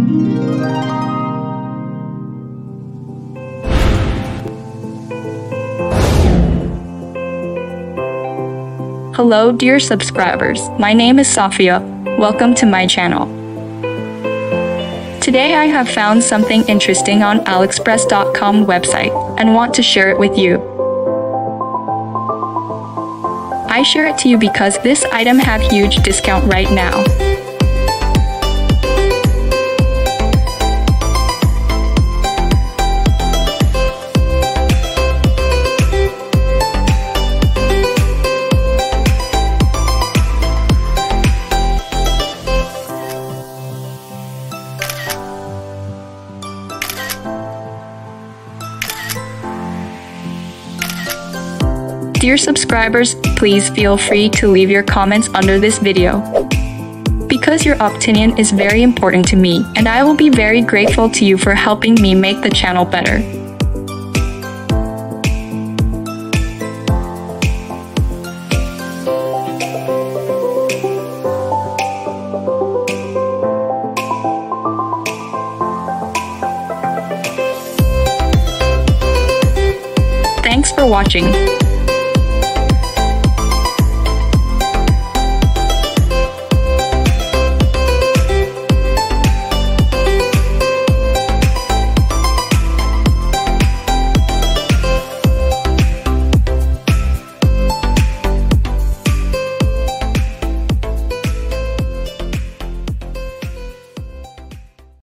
Hello dear subscribers, my name is Safia. Welcome to my channel. Today I have found something interesting on AliExpress.com website and want to share it with you. I share it to you because this item have huge discount right now. Dear subscribers, please feel free to leave your comments under this video, because your opinion is very important to me and I will be very grateful to you for helping me make the channel better. Thanks for watching.